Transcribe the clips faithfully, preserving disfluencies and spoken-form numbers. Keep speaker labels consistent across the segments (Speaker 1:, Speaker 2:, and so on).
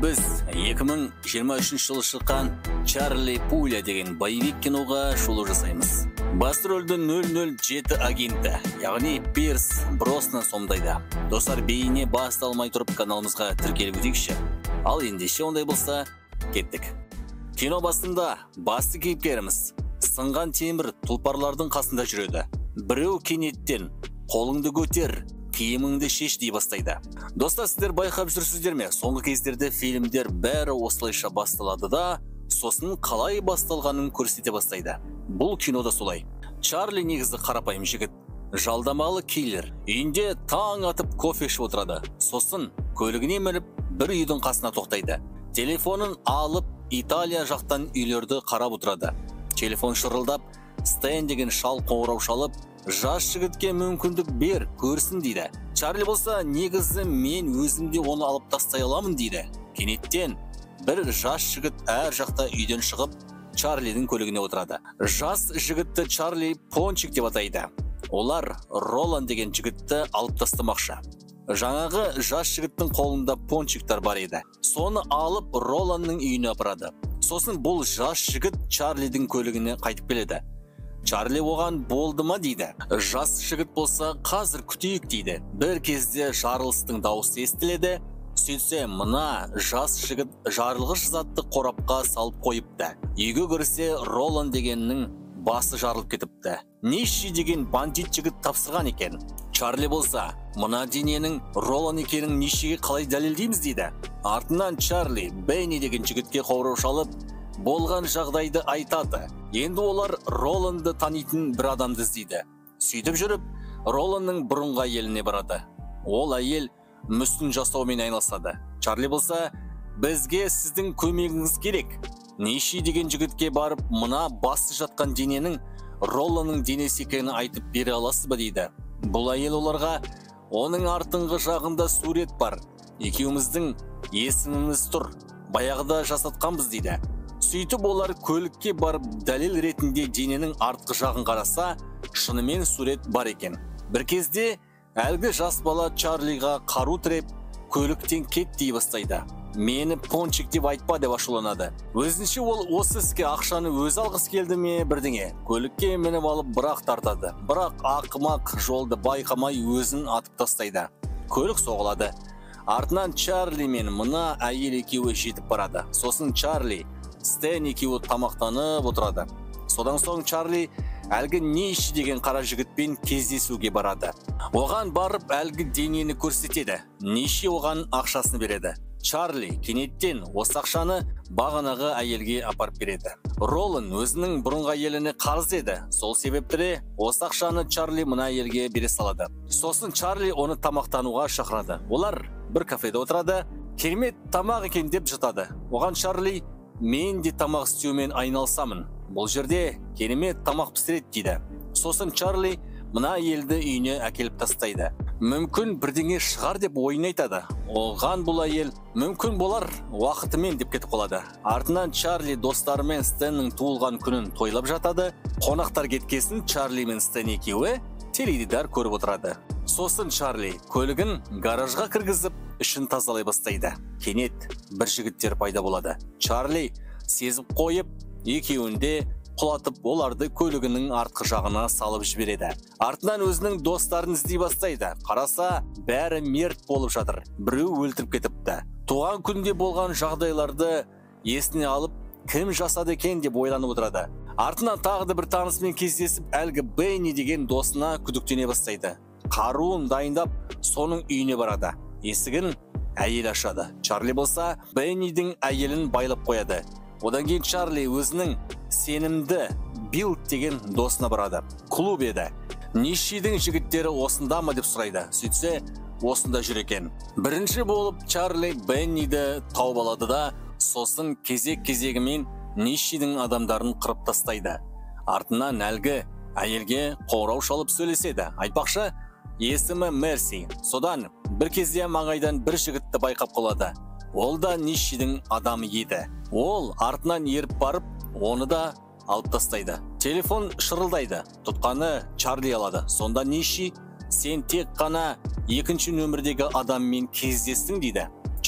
Speaker 1: біз екі мың жиырма үшінші жылы шыққан Чарли Пуля деген боевик киноға шолу жасаймыз. Басты рөлді нөл нөл жеті агенті, яғни Пирс Броснан сомдайды. Достар, бейне басталмай тұрып каналымызға тіркеліп өтейікші. Ал ендеше ондай болса, кеттік. Кино басында басты кейіпкеріміз сынған темір тұлпарлардың қасында жүреді. Біреу кенеттен қолыңды көтер, киіміңді шеш дей бастайды. Достар, сіздер байқап жүрсіздер ме? Соңғы кездерде фильмдер бәрі осылайша басталады да, сосын қалай басталғанын көрсете бастайды. Бұл кинода солай. Чарли негізі қарапайым жігіт, жалдамалы киллер. Үйінде таң атып кофе ішіп отырады. Сосын көлігіне мініп бір үйдің қасына тоқтайды. Телефонын алып Италия жақтан үйлерді қарап отырады. Телефон шырылдап, Стэн деген шал қоңырау шалып, жас жігітке мүмкіндік бер, көрсін дейді. Чарли болса, негізі мен өзімде оны алып тастай аламын дейді. Кенеттен бір жас жігіт әр жақта үйден шығып, Чарлидің көлігіне отырады. Жас жігітті Чарли Пончик деп атайды. Олар Ролан деген жігітті алып тастамақшы. Жаңағы жас жігіттің қолында пончиктар бар еді. Соны алып Роланның үйіне апарады. Сосын бұл жас жігіт Чарлидің көлігіне қайтып келеді. Чарли оған болды ма дейді. Жас жігіт болса, қазір күтейік дейді. Бір кезде жарылыстың дауысы естіледі. Сөйтсе, мына жас жігіт жарылғыш затты қорапқа салып қойыпты. Үйге кірсе, Ролан дегеннің басы жарылып кетіпті. Ниши деген бандит жігіт тапсырған екен. Чарли болса, мына дененің Ролан екенін Нишиге қалай дәлелдейміз дейді. Артынан Чарли Бенни деген жігітке қоңырау шалып, болған жағдайды айтады. Енді олар Роланды танитын бір адамды іздейді. Сөйтіп жүріп, Роланның бұрынғы әйеліне барады. Ол әйел мүсін жасаумен айналысады. Чарли болса, бізге сіздің көмегіңіз керек. Ниши деген жігітке барып, мына басы жатқан дененің Роланның денесі екенін айтып бере аласыз ба дейді. Бұл әйел оларға, оның артыңғы жағында сурет бар. Екеуміздің есіміміз тұр. Баяғыда жасатқанбыз дейді. Сөйтіп олар көлікке барып дәлел ретінде дененің артқы жағын қараса, шынымен сурет бар екен. Бір кезде әлгі жас бала Чарлиға қару тіреп, көліктен кет дей бастайды. Мені Пончик деп айтпа деп ашуланады. Өзінше ол осы іске ақшаны өзі алғысы келді ме бірдеңе. Көлікке мініп алып бірақ тартады. Бірақ ақымақ жолды байқамай өзін атып тастайды. Көлік соғылады. Артынан Чарли мен мына әйел екеуі жетіп барады. Сосын Чарли, Стэн екеуі тамақтанып отырады. Содан соң Чарли әлгі Ниши деген қара жігітпен кездесуге барады. Оған барып әлгі денені көрсетеді. Ниши оған ақшасын береді. Чарли кенеттен осы ақшаны бағанағы әйелге апарып береді. Ролан өзінің бұрынғы әйеліне қарыз еді. Сол себепті осы ақшаны Чарли мына әйелге бере салады. Сосын Чарли оны тамақтануға шақырады. Олар бір кафеде отырады. Керемет тамақ екен деп жатады. Оған Чарли, мен де тамақ істеумен айналсамын. Бұл жерде керемет тамақ пісіреді дейді. Сосын Чарли мына әйелді үйіне әкеліп тастайды. Мүмкін бірдеңе шығар деп ойын айтады. Оған бұл әйел мүмкін болар уақытымен деп кетіп қалады. Артынан Чарли достарымен Стэннің туылған күнін тойлап жатады. Қонақтар кеткесін Чарли мен Стэн екеуі теледидар көріп отырады. Сосын Чарли көлігін гаражға кіргізіп, ішін тазалай бастайды. Кенет бір жігіттер пайда болады. Чарли сезіп қойып, екеуінде құлатып, оларды көлігінің артқы жағына салып жібереді. Артынан өзінің достарын іздей бастайды. Қараса, бәрі мерт болып жатыр. Біреу өлтіріп кетіпті. Туған күнде болған жағдайларды есіне алып, кім жасады екен деп ойланып отырады. Артынан тағы да бір танысымен кездесіп, әлгі Бенни деген досына күдіктене бастайды. Қаруын дайындап, соның үйіне барады. Есігін әйел ашады. Чарли болса, Беннидің әйелін байлап қояды. Одан кейін Чарли өзінің сенімді Билл деген досына барады. Клуб еді. Нишидің жігіттері осында ма деп сұрайды. Сөйтсе, осында жүр екен. Бірінші болып Чарли Бенниді тауып алады да, сосын кезек-кезегімен Нишидің адамдарын қырып тастайды. Артынан әлгі әйелге қоңырау шалып сөйлеседі. Айтпақшы, есімі Мерси. Содан бір кезде маңайдан бір жігітті байқап қалады. Ол да Нишидің адамы еді. Ол артынан еріп барып, оны да алып тастайды. Телефон шырылдайды. Тұтқаны Чарли алады. Сонда Ниши, сен тек қана екінші нөмірдегі адаммен кездестің дейді.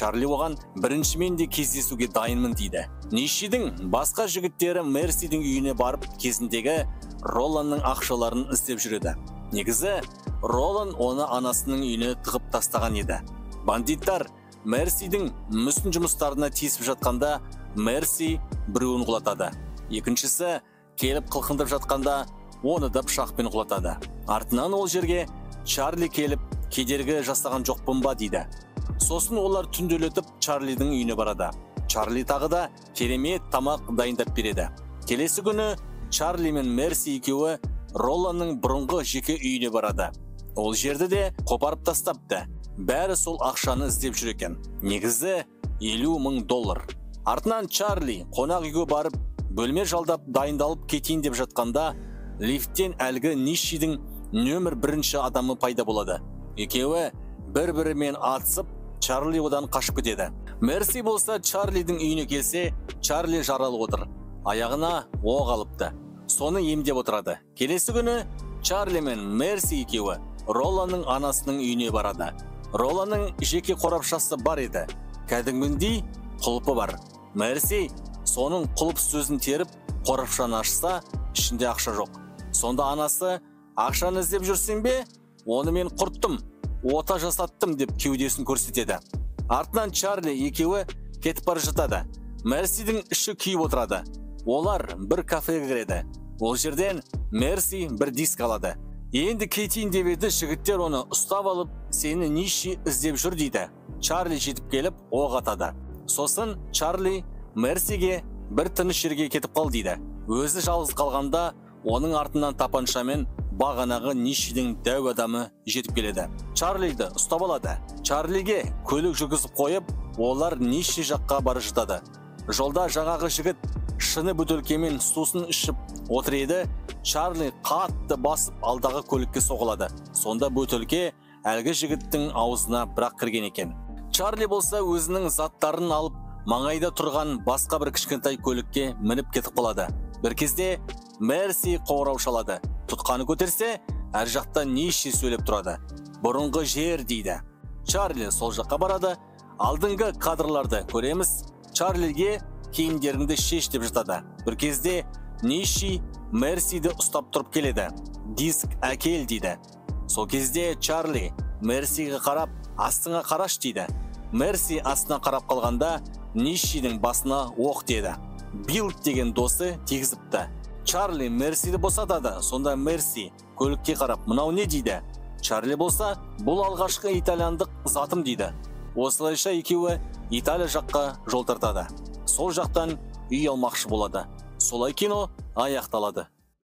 Speaker 1: Чарли оған бірінші мен де кездесуге дайынмын дейді. Нишидің басқа жігіттері Мерсидің үйіне барып кезіндегі Роланның ақшаларын іздеп жүреді. Негізі Ролан оны анасының үйіне тығып тастаған еді. Бандиттар Мерсидің мүсін жұмыстарына тиісіп жатқанда Мерси біреуін құлатады. Екіншісі келіп қылқындып жатқанда оны да пышақпен құлатады. Артынан ол жерге Чарли келіп кедергі жасаған жоқпын ба дейді. Сосын олар түнделетіп Чарлидің үйіне барады. Чарли тағы да керемет тамақ дайындап береді. Келесі күні Чарли мен Мерси екеуі Роланның бұрынғы жеке үйіне барады. Ол жерді де қопарып тастапты. Бәрі сол ақшаны іздеп жүр екен. Негізі елу мың доллар. Артынан Чарли қонақ үйге барып, бөлме жалдап дайындалып кетейін деп жатқанда, лифттен әлгі Нишидің нөмір бірінші адамы пайда болады. Екеуі бір-бірімен атысып, Чарли одан қашып кетеді. Мерси болса Чарлидің үйіне келсе, Чарли жаралып отыр. Аяғына оқ алыпты. Соны емдеп отырады. Келесі күні Чарли мен Мерси екеуі Роланның анасының үйіне барады. Роланның жеке қорапшасы бар еді. Кәдімгідей құлпы бар. Мерси соның құлып сөзін теріп, қорапшаны ашса, ішінде ақша жоқ. Сонда анасы, ақшаны іздеп жүрсің бе? Оны мен құрттым, ота жасаттым деп кеудесін көрсетеді. Артынан Чарли екеуі кетіп бара жатады. Мерсидің іші күйіп отырады. Олар бір кафеге кіреді. Ол жерден Мерси бір диск алады. Енді кетейін деп еді, жігіттер оны ұстап алып, сені Ниши іздеп жүр дейді. Чарли жетіп келіп оқ атады. Сосын Чарли Мерсиге бір тыныш жерге кетіп қал дейді. Өзі жалғыз қалғанда оның артынан тапаншамен бағанағы Нишидің дәу адамы жетіп келеді. Чарлиді ұстап алады. Чарлиге көлік жүргізіп қойып, олар Ниши жаққа бара жатады. Жолда жаңағы жігіт шыны бөтелкемен сусын ішіп отыр еді. Чарли қатты басып алдағы көлікке соғылады. Сонда бөтелке әлгі жігіттің аузына бірақ кірген екен. Чарли болса өзінің заттарын алып, маңайда тұрған басқа бір кішкентай көлікке мініп кетіп қалады. Бір кезде Мерси қоңырау шалады. Тұтқаны көтерсе, әр жақта Ниши сөйлеп тұрады. Бұрынғы жер дейді. Чарли сол жаққа барады. Алдыңғы кадрларды көреміз. Чарлиге киімдеріңді шеш деп жатады. Bir кезде Ниши Мерсиді ұстап тұрып келеді. Диск әкел дейді. Сол кезде Чарли Мерсиге қарап, астыңа қараш дейді. Мерси астына қарап қалғанда Нишидің басына оқ деді. Билд деген досы тегізіпті. Чарли Мерсиді босатады. Сонда Мерси көлікке қарап, мынау не дейді? Чарли болса, бұл алғашқы итальяндық затым дейді. Осылайша екеуі Италия жаққа жол тартады. Сол жақтан үй алмақшы болады. Солай кино аяқталады.